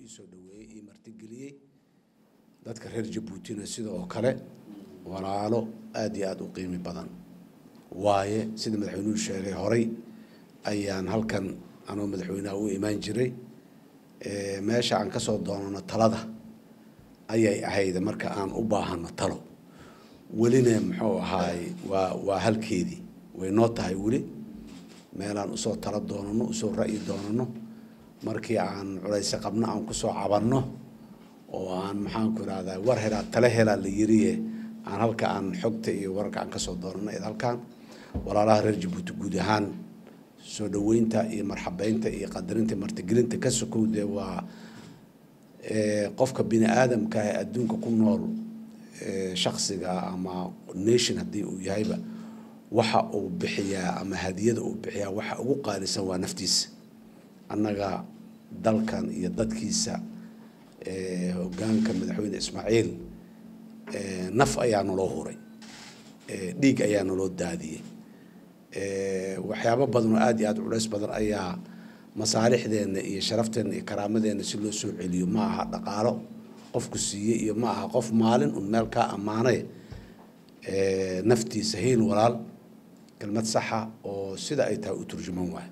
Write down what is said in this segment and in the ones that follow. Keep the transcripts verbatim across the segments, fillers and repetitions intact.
soo dhaweeyay iyo martigeliyay dadka reer Jabuutina sidoo kale walaalo aad iyo aad u qiimo badan waaye sida madaxweynuhu sheegay horay ayaan halkan anoo madaxweynaha u imaan jiray ee meesha aan ka soo doonano talada ayay ahayd marka aan u baahano talo welina muxuu ahaay waa waa halkeedii way noo tahay weli meelaan usoo tala doonano usoo ra'yi doonano markii aan culays qabna aan ku soo cabanno oo aan maxaan ku raaddaa war helaa tala helaa la yiriye aan halka aan xogta iyo wararka aan ka soo doonano ee halkan walaalaha reer Jabuuti guud ahaan soo dhaweynta iyo marxabeynta iyo qadarinta martigelinta ka sokowde waa ee qofka bini aadamka ah adduunka ku nool ee shakhsiga ama nation hadii uu yahayba waxa uu bixiyaa ama hadiyada uu bixiyaa waxa ugu qaalisan waa naftiisa annaga dalkan iyo dadkiisa ee hoggaanka madaxweyne Ismaaciil ee naf ayaa naloo huray ee dhiig ayaa naloo daadiyay ee waxyaabo badan oo aad iyo aad culays badan ayaa masaalixdeena iyo sharafteena iyo karaamadeena si loo soo celiyo ma aha dhaqaalo qofku siiyay iyo ma aha qof maalin un meel ka amaanay ee naftiisa heel walaal kelmad saxa oo sida ay tahay u turjuman waay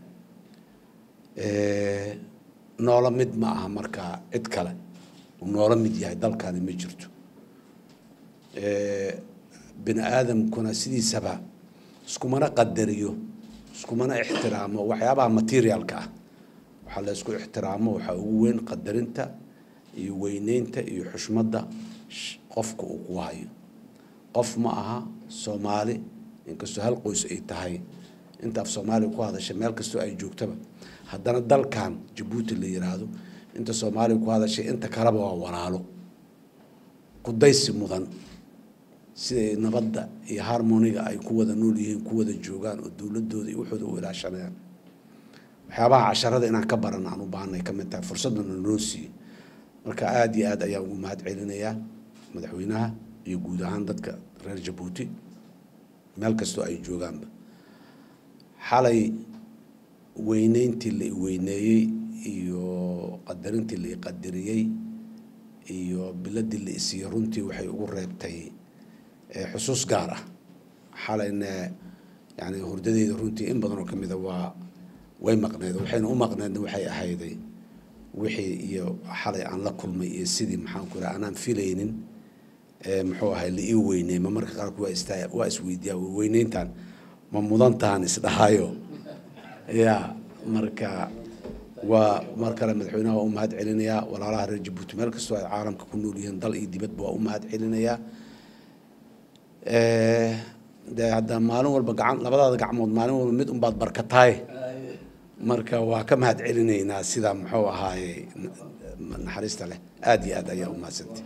ee noola mid ma aha marka cid kale noola mid yahay dalkani ma jirto ee bini aadamkuna sidiisaba iskumana qadariyo iskumana ixtiraamo waxyaabaha materialka ah waxa la isku ixtiraamo waxa ugu weyn qadarinta iyo weyneynta iyo xushmada qofka uu ku hayo qof ma aha Soomaali inkastoo hal qoys ay tahay inta af Soomaali ku hadashay meel kastoo ay joogtaba haddana dalkan Jabuuti la yiraahdo inta Soomaali ku hadashay inta kaleba waa walaalo ku daysi mudan sida nabadda iyo harmoniga ay ku wada nool yihiin ku wada joogaan oo dawladooda iyo wuxuu u ilaashanayaan waxyaabaha casharada inaan ka baran aan u baahnay ka mid tahay fursadna noo siiyay marka aad iyo aad ayaan ugu mahad celinayaa madaxweynaha iyo guud ahaan dadka reer Jabuuti meel kastoo ay joogaanba xalay weyneyntii la weyneeyay iyo qadarintii la qadariyay iyo biladii la isii runtii waxay ugu reebtay xusuus gaar ah xalayna yani hurdadeeda runtii in badan oo kamid ah waa way maqneed waxayna u maqneed waxay ahayday wixii iyo xalay aan la kulmay iyo sidii maxaan ku raacnaa aan filaynin ee muxuu ahay la ii weynay ma marka qaar ku waa istaa waa isweydiyaa weyneyntan ma mudantaan isdhahayo ya marka waa marka madaxweynaha u mahad celinaya walaalaha reer Jabuuti meel kastoo ay caalamka ku nool yihiin dal iyo dibadba waa u mahad celinaya ee de hadda maalin walba gacan labadaada gacmood maalin walba mid un baad barkataay marka waa ka mahad celinaynaa sida muxuu ahaay naxariista leh aad iyo aad ayaa u mahadsantahay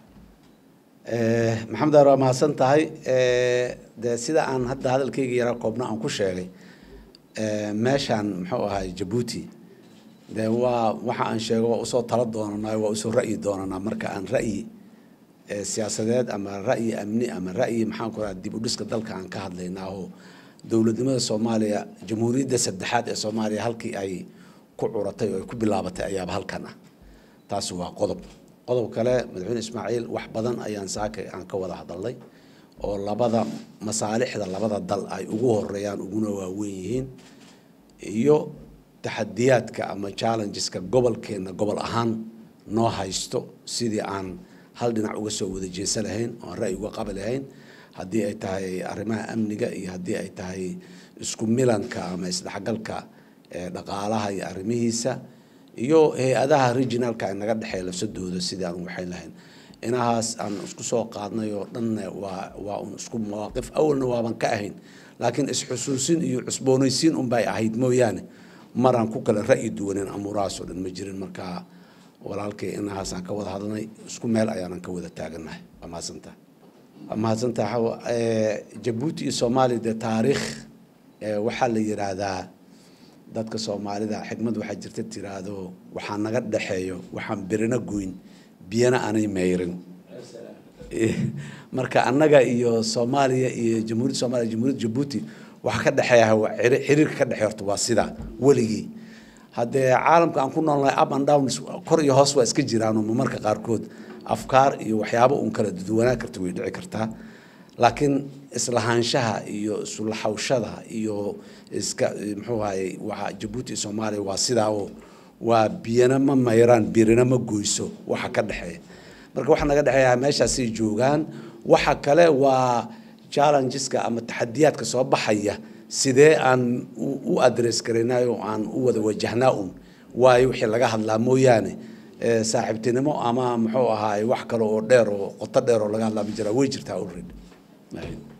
ee maxamed waa mahadsan tahay ee de sida aan hadda hadalkayga yara koobna aan ku sheegay ee meeshan muxuu ahaay Jabuuti de waa waxa aan sheego waa soo tala doonanaa waa soo ra'yi doonanaa marka aan ra'yi siyaasadeed ama ra'yi amni ama ra'yi maxaan ku raad dib u dhiska dalka aan ka hadlaynaa oo dawladnimada Soomaaliya jamhuuriyadda saddexaad ee Soomaaliya halkii ay ku curatay oo ku bilaabatay ayaa halkan ah taas waa qodob qodob kale madaxweyne Ismaaciil wax badan ayaan saaka aan ka wada hadalnay oo labada masaalixda labada dal ay ugu horeeyaan uguna waaweyn yihiin iyo taxadiyaadka ama challengeska gobolkeena gobol ahaan noo haysto sidii aan hal dhinac uga soo wada jeesan lahayn oo ra'yi uga qaban lahayn hadii ay tahay arrimaha amniga iyo hadii ay tahay isku milanka ama isdhaxgalka ee dhaqaalaha iyo arrimihiisa iyo hay'adaha regionalka ay naga dhaxay lafsadooda sidii aan waxay lahayn inahaas aan isku soo qaadnay oo dhan waa waa isku mawaqif awalna waaban ka ahayn laakiin is xusuusin iyo cusboonaysiin un bay ahayd mooyaane maraan ku kala ra'yi duwaneen amuraas oo dhan ma jirin marka walaalkay inahaas aan ka wada hadalnay isku meel ayaan ka wada taaganahay amaasanta amaasanta ee Jabuuti iyo Soomaaliya taariikh ee waxa la yiraahdaa dadka Soomaalida xigmad waxa jirta tiraado waxa naga dhaxeeyo waxaan birina goyn biyana aanay meerin marka annaga iyo Soomaaliya iyo Jamhuuriyadda Soomaaliya Jamhuuriyadda Jabuuti waxa ka dhaxeeya xiriirka ka dhaxeeyo waa sida waligi haddee caalamka aan ku noolnahay up and down kor iyo hoos waa iska jiraan oo marka qaarkood afkaar iyo waxyaabo uun kala duwanaan karta way dhici kartaa laakiin islahaanshaha iyo islaxawshada iyo iska muxuu ahaayey waxa Djibouti iyo Soomaaliya waa sidaa oo waa biyana ma mayraan birina ma goyso waxa ka dhaxeeya marka waxa naga dhaxeeya meeshaas ay joogaan waxa kale waa challengeska ama taxadiyaadka soo baxaya sidee aan u address kareenayo aan u wada wajahnaa un waayo wixii laga hadlaa mooyaane saaxiibtinimo ama muxuu ahaay wax kale oo dheer oo qoto dheer oo laga hadlaa ma jira way jirtaa already